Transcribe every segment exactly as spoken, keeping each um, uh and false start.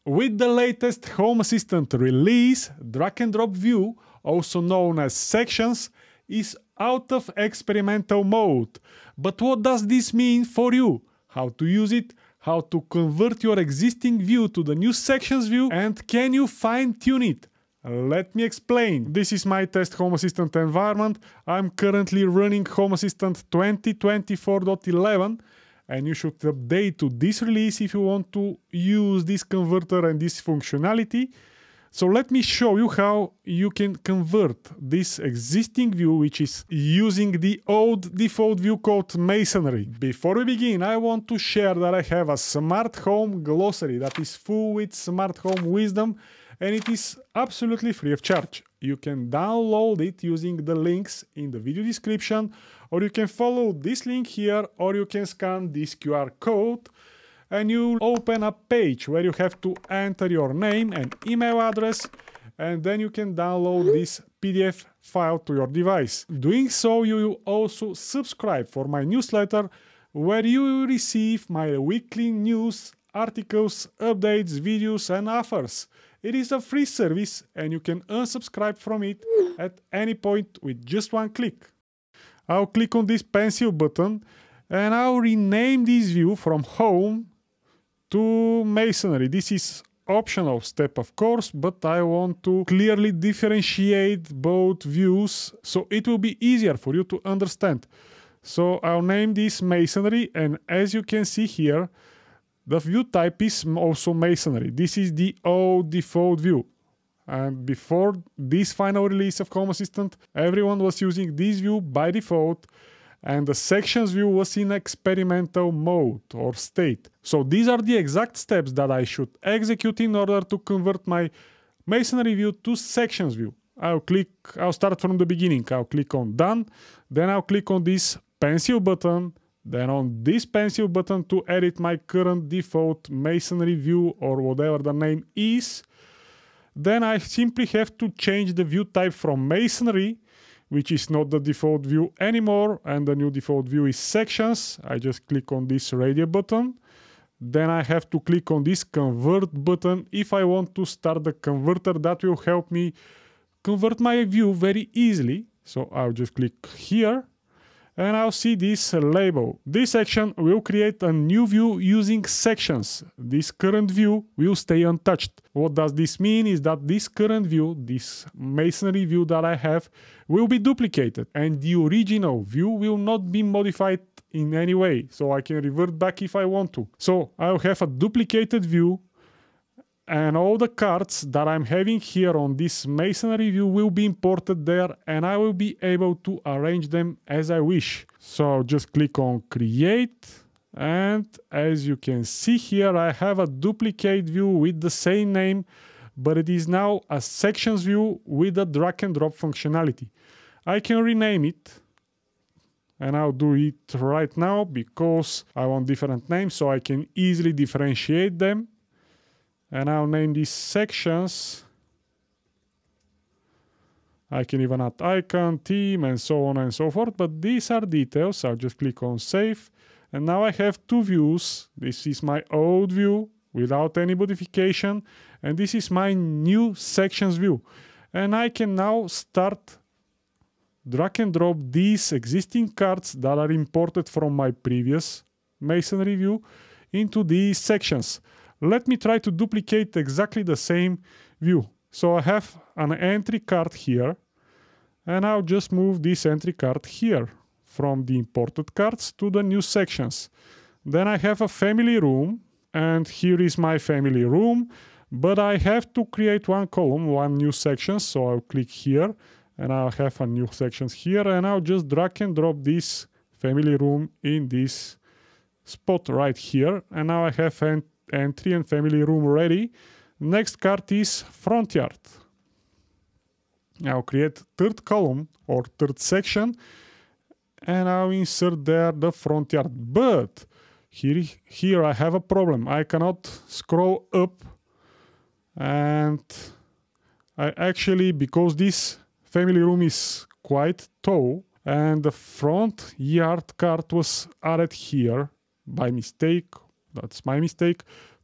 With the latest Home Assistant release, drag and drop view, also known as sections, is out of experimental mode. But what does this mean for you? How to use it? How to convert your existing view to the new sections view? And can you fine-tune it? Let me explain. This is my test Home Assistant environment. I'm currently running Home Assistant twenty twenty-four point eleven, and you should update to this release if you want to use this converter and this functionality. So let me show you how you can convert this existing view, which is using the old default view called Masonry. Before we begin, I want to share that I have a smart home glossary that is full with smart home wisdom, and it is absolutely free of charge. You can download it using the links in the video description, or you can follow this link here, or you can scan this Q R code and you'll open a page where you have to enter your name and email address, and then you can download this P D F file to your device. Doing so, you will also subscribe for my newsletter, where you will receive my weekly news, articles, updates, videos and offers. It is a free service and you can unsubscribe from it at any point with just one click. I'll click on this pencil button and I'll rename this view from Home to Masonry. This is optional step, of course, but I want to clearly differentiate both views so it will be easier for you to understand. So I'll name this Masonry, and as you can see here, the view type is also Masonry. This is the old default view. And before this final release of Home Assistant, everyone was using this view by default, and the sections view was in experimental mode or state. So these are the exact steps that I should execute in order to convert my Masonry view to sections view. I'll click, I'll start from the beginning. I'll click on Done, then I'll click on this pencil button, then on this pencil button to edit my current default Masonry view or whatever the name is. Then I simply have to change the view type from Masonry, which is not the default view anymore, and the new default view is sections. I just click on this radio button. Then I have to click on this convert button if I want to start the converter. That will help me convert my view very easily. So I'll just click here and I'll see this label. This section will create a new view using sections. This current view will stay untouched. What does this mean is that this current view, this Masonry view that I have, will be duplicated and the original view will not be modified in any way. So I can revert back if I want to. So I'll have a duplicated view, and all the cards that I'm having here on this Masonry view will be imported there, and I will be able to arrange them as I wish. So I'll just click on Create, and as you can see here, I have a duplicate view with the same name, but it is now a sections view with a drag and drop functionality. I can rename it, and I'll do it right now because I want different names so I can easily differentiate them. And I'll name these sections. I can even add icon, theme, and so on and so forth, but these are details. I'll just click on Save. And now I have two views. This is my old view without any modification, and this is my new sections view. And I can now start drag and drop these existing cards that are imported from my previous Masonry view into these sections. Let me try to duplicate exactly the same view. So I have an entry card here, and I'll just move this entry card here from the imported cards to the new sections. Then I have a family room, and here is my family room, but I have to create one column, one new section. So I'll click here, and I'll have a new sections here, and I'll just drag and drop this family room in this spot right here. And now I have an entry and family room ready. Next card is front yard. I'll create third column or third section, and I'll insert there the front yard. But here, here I have a problem. I cannot scroll up, and I actually, because this family room is quite tall and the front yard card was added here by mistake, that's my mistake,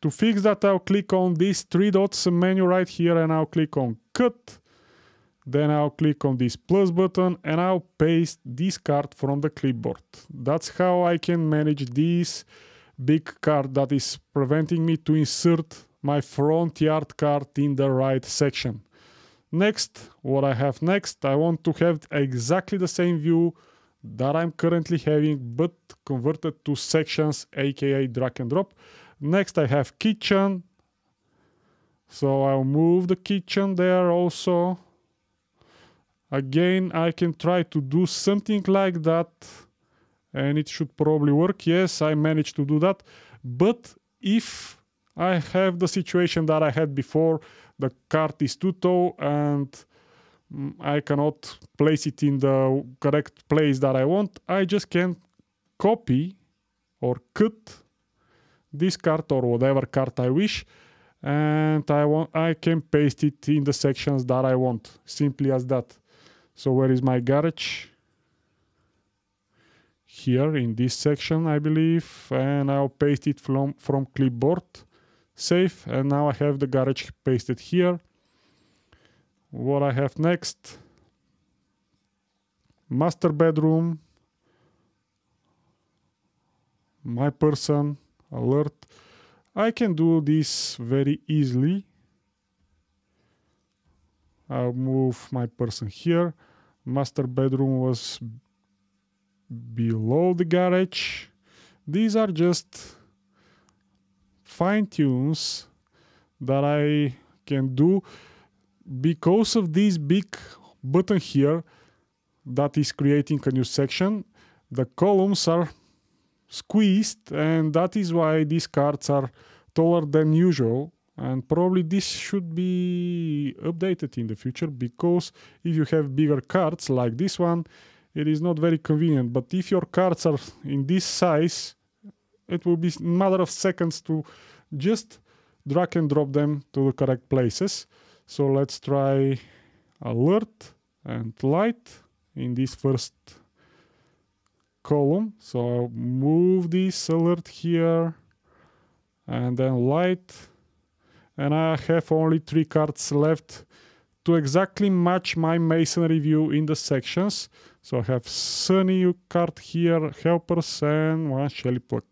To fix that, I'll click on these three dots menu right here and I'll click on cut. Then I'll click on this plus button and I'll paste this card from the clipboard. That's how I can manage this big card that is preventing me to insert my front yard card in the right section. Next, what I have next, I want to have exactly the same view that I'm currently having, but converted to sections, aka drag and drop. Next, I have kitchen. So I'll move the kitchen there also. Again, I can try to do something like that and it should probably work. Yes, I managed to do that. But if I have the situation that I had before, the cart is too tall and I cannot place it in the correct place that I want, I just can copy or cut this cart or whatever cart I wish, and I want I can paste it in the sections that I want, simply as that. So where is my garage? Here in this section, I believe, and I'll paste it from from clipboard. Save, and now I have the garage pasted here. What I have next, master bedroom, my person, alert. I can do this very easily. I'll move my person here. Master bedroom was below the garage. These are just fine tunes that I can do because of this big button here that is creating a new section. The columns are squeezed and that is why these cards are taller than usual, and probably this should be updated in the future, because if you have bigger cards like this one, it is not very convenient. But if your cards are in this size, it will be a matter of seconds to just drag and drop them to the correct places. So let's try alert and light in this first column. So I'll move this alert here and then light. And I have only three cards left to exactly match my masonry view in the sections. So I have Sunny card here, helpers, and one Shelly plug.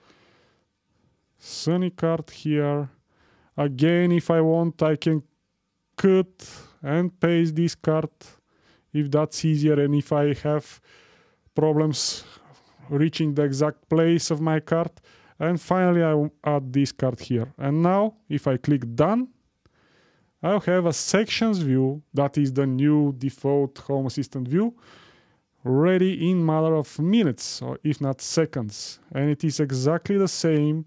Sunny card here. Again, if I want, I can cut and paste this card if that's easier, and if I have problems reaching the exact place of my card. And finally, I will add this card here. And now, if I click done, I'll have a sections view that is the new default Home Assistant view, ready in matter of minutes, or if not seconds. And it is exactly the same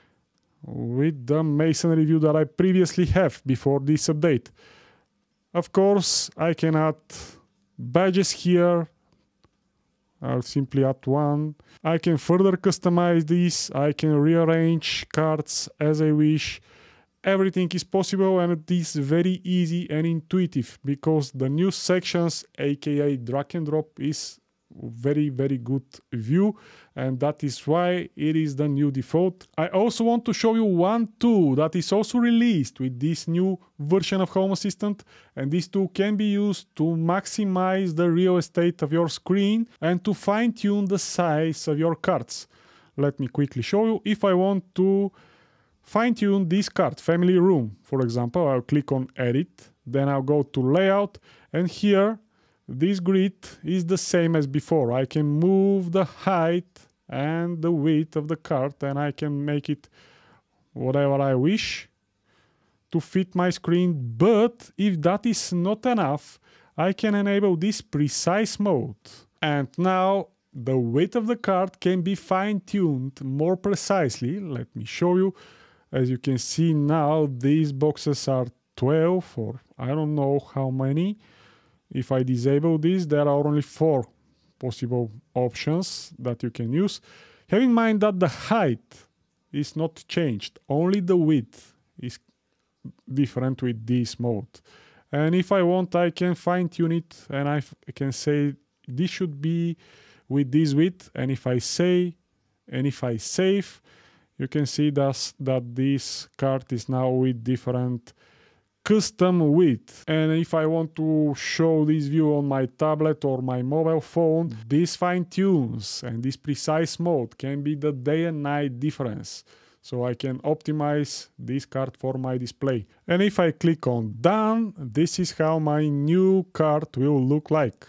with the masonry view that I previously have before this update. Of course, I can add badges here. I'll simply add one. I can further customize this. I can rearrange cards as I wish. Everything is possible, and it is very easy and intuitive because the new sections, aka drag and drop, is very very good view, and that is why it is the new default. I also want to show you one tool that is also released with this new version of Home Assistant, and this tool can be used to maximize the real estate of your screen and to fine-tune the size of your cards. Let me quickly show you. If I want to fine-tune this card, family room, for example, I'll click on edit, then I'll go to layout, and here this grid is the same as before. I can move the height and the width of the card, and I can make it whatever I wish to fit my screen. But if that is not enough, I can enable this precise mode. And now the width of the card can be fine-tuned more precisely. Let me show you. As you can see now, these boxes are twelve, or I don't know how many. If I disable this, there are only four possible options that you can use. Have in mind that the height is not changed, only the width is different with this mode. And if I want, I can fine-tune it, and I can say this should be with this width. And if I say, and if I save, you can see that, that this cart is now with different custom width. And if I want to show this view on my tablet or my mobile phone, this fine tunes and this precise mode can be the day and night difference. So I can optimize this cart for my display. And if I click on done, this is how my new cart will look like.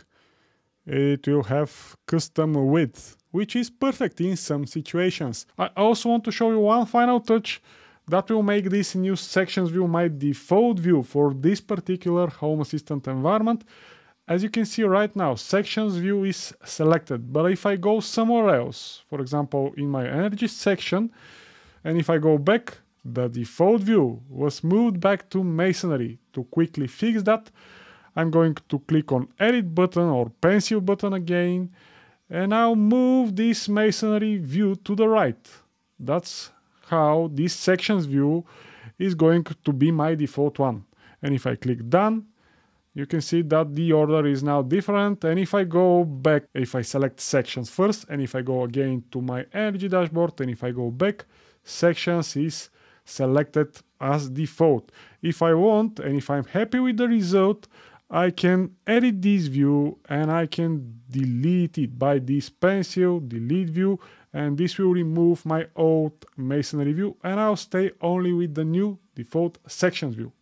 It will have custom width, which is perfect in some situations. I also want to show you one final touch that will make this new sections view my default view for this particular Home Assistant environment. As you can see right now, sections view is selected, but if I go somewhere else, for example in my energy section, and if I go back, the default view was moved back to masonry. To quickly fix that, I'm going to click on edit button or pencil button again, and I'll move this masonry view to the right. That's how this sections view is going to be my default one. And if I click done, you can see that the order is now different. And if I go back, if I select sections first, and if I go again to my energy dashboard, and if I go back, sections is selected as default. If I want, and if I'm happy with the result, I can edit this view and I can delete it by this pencil, delete view, and this will remove my old masonry view and I'll stay only with the new default sections view.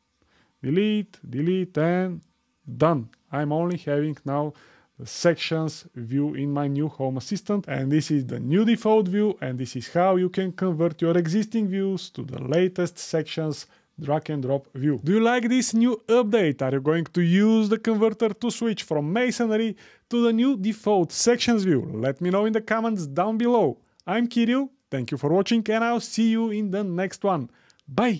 Delete, delete, and done. I'm only having now the sections view in my new Home Assistant, and this is the new default view, and this is how you can convert your existing views to the latest sections drag and drop view. Do you like this new update? Are you going to use the converter to switch from masonry to the new default sections view? Let me know in the comments down below. I'm Kirill, thank you for watching, and I'll see you in the next one. Bye!